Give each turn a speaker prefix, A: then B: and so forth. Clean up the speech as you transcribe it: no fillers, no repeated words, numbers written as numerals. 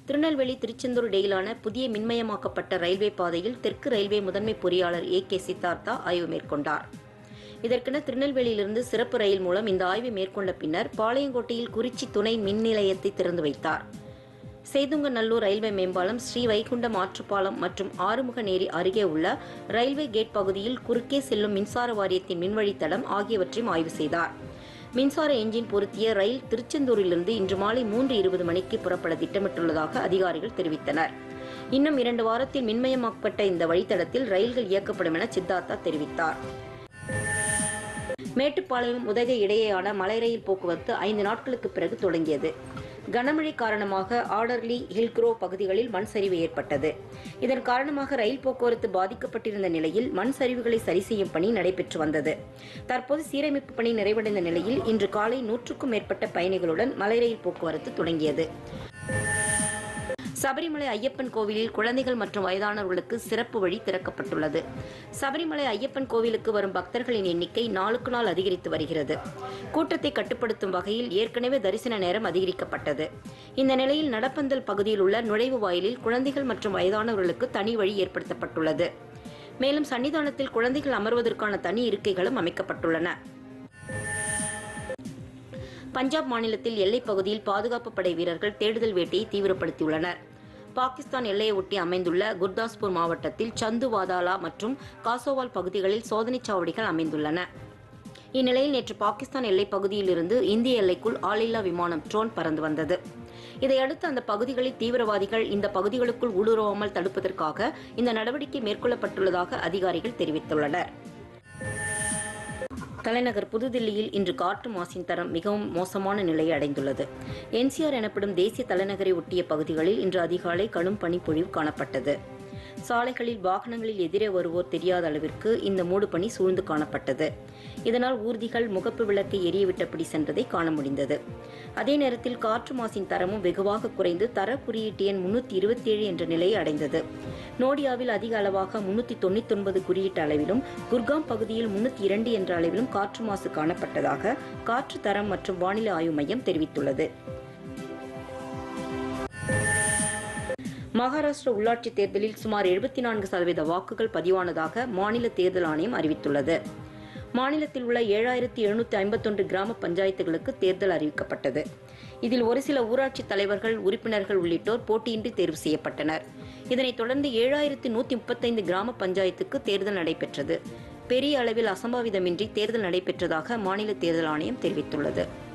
A: திருநெல்வேலி திருச்செந்தூர் இடையிலான புதிய மின்மயமாக்கப்பட்ட ரயில்வே பாதையில் தெற்கு ரயில்வே முதன்மை பொறியாளர் ஏ.கே. சித்தார்த்தா ஆய்வு மேற்கொண்டார். இதற்கென திருநெல்வேலியிலிருந்து சிறப்பு ரயில் மூலம் இந்த ஆய்வை மேற்கொண்ட பின்னர் பாளையங்கோட்டையில் குறிச்சி துணை மின் நிலையத்தை திறந்து வைத்தார். சேதுங்கநல்லூர் ரயில்வே மேம்பாலம், ஸ்ரீவைகுண்டம் ஆற்றுப்பாலம் மற்றும் ஆறுமுகநேரி அருகே உள்ள ரயில்வே கேட் பகுதியில் குறுக்கே செல்லும் மின்சார வாரியத்தின் மின்வழித்தடம் ஆகியவற்றையும் ஆய்வு செய்தார். மின்சார எஞ்சின் பொருத்திய ரயில் திருச்செந்தூரிலிருந்து இன்று மாலை 3:20 மணிக்கு புறப்பட திட்டமிட்டுள்ளதாக அதிகாரிகள் தெரிவித்தனர். இன்னும் 2 வாரத்தில் மின்மயமாக்கப்பட்ட இந்த வழித்தடத்தில் ரயில்கள் இயக்கப்படும் என சித்தார்த்தா தெரிவித்தார். மேட்டுப்பாளையம் உதகை இடையேயான மலை ரயில் போக்குவரத்து 5 நாட்களுக்கு பிறகு தொடங்கியது. கனமழை காரணமாக ஆர்டர்லி, ஹில்க்ரோ பகுதிகளில் மண் சரிவு ஏற்பட்டது. இதன் காரணமாக ரயில் போக்குவரத்து பாதிக்கப்பட்டிருந்த நிலையில் மண் சரிவுகளை சரி செய்யும் பணி நடைபெற்று வந்தது. தற்போது சீரமைப்பு பணி நிறைவடைந்த நிலையில் இன்று காலை 100க்கும் மேற்பட்ட பயணிகளுடன் மலை ரயில் போக்குவரத்து தொடங்கியது. சபரிமலை ஐயப்பன் கோவிலில் குழந்தைகள் மற்றும் வயதானவர்களுக்கு சிறப்பு வழி திறக்கப்பட்டுள்ளது. சபரிமலை ஐயப்பன் கோவிலுக்கு வரும் பக்தர்களின் எண்ணிக்கை நாளுக்கு நாள் அதிகரித்து வருகிறது. கூட்டத்தை கட்டுப்படுத்தும் வகையில் ஏற்கனவே தரிசன நேரம் அதிகரிக்கப்பட்டது. இந்த நிலையில் நடப்பந்தல் பகுதியில் உள்ள நுழைவு வாயிலில் குழந்தைகள் மற்றும் வயதானவர்களுக்கு தனி வழி ஏற்படுத்தப்பட்டுள்ளது. மேலும் சன்னிதானத்தில் குழந்தைகள் அமர்வதற்கான தனி இருக்கைகளும் அமைக்கப்பட்டுள்ளன. பஞ்சாப் மாநிலத்தில் எல்லைப் பகுதியில் பாதுகாப்பு படை வீரர்கள் தேடுதல் வேட்டையை தீவிரப்படுத்தியுள்ளனர். பாகிஸ்தான் எல்லையை ஒட்டி அமைந்துள்ள குர்தாஸ்பூர் மாவட்டத்தில் சந்துவாதாலா மற்றும் காசோவால் பகுதிகளில் சோதனைச் சாவடிகள் அமைந்துள்ளன. இந்நிலையில் நேற்று பாகிஸ்தான் எல்லைப் பகுதியிலிருந்து இந்திய எல்லைக்குள் ஆளில்லா விமானம் ட்ரோன் பறந்து வந்தது. இதையடுத்து அந்த பகுதிகளில் தீவிரவாதிகள் இந்த பகுதிகளுக்குள் ஊடுருவாமல் தடுப்பதற்காக இந்த நடவடிக்கை மேற்கொள்ளப்பட்டுள்ளதாக அதிகாரிகள் தெரிவித்துள்ளனர். தலைநகர் புதுதில்லியில் இன்று காற்று மாசின் தரம் மிகவும் மோசமான நிலையை அடைந்துள்ளது. NCR எனப்படும் தேசிய தலைநகரை ஒட்டிய பகுதிகளில் இன்று அதிகாலை கடும் பனிப்பொழிவு காணப்பட்டது. சாலைகளில் வாகனங்களில் எதிரே வருவோர் தெரியாத அளவிற்கு இந்த மூடுபனி சூழ்ந்து காணப்பட்டது. இதனால் ஊர்திகள் முகப்பு விளக்கை எரியவிட்டபடி சென்றதை காண முடிந்தது. அதே நேரத்தில் காற்று மாசின் தரமும் வெகுவாக குறைந்து தர குறியீட்டு எண் 327 என்ற நிலையை அடைந்தது. நோடியாவில் அதிக அளவாக 399 குறியீட்டு அளவிலும், குர்காம் பகுதியில் 302 என்ற அளவிலும் காற்று மாசு காணப்பட்டதாக காற்று தரம் மற்றும் வானிலை ஆய்வு மையம் தெரிவித்துள்ளது. மகாராஷ்டிரா உள்ளாட்சி தேர்தலில் சுமார் 74% வாக்குகள் பதிவானதாக மாநில தேர்தல் ஆணையம் அறிவித்துள்ளது. மாநிலத்தில் உள்ள 7751 கிராம பஞ்சாயத்துகளுக்கு தேர்தல் அறிவிக்கப்பட்டது. இதில் ஒரு சில ஊராட்சி தலைவர்கள், உறுப்பினர்கள் உள்ளிட்டோர் போட்டியின்றி தேர்வு செய்யப்பட்டனர். இதனைத் தொடர்ந்து 7135 கிராம பஞ்சாயத்துக்கு தேர்தல் நடைபெற்றது. பெரிய அளவில் அசம்பாவிதமின்றி தேர்தல் நடைபெற்றதாக மாநில தேர்தல் ஆணையம் தெரிவித்துள்ளது.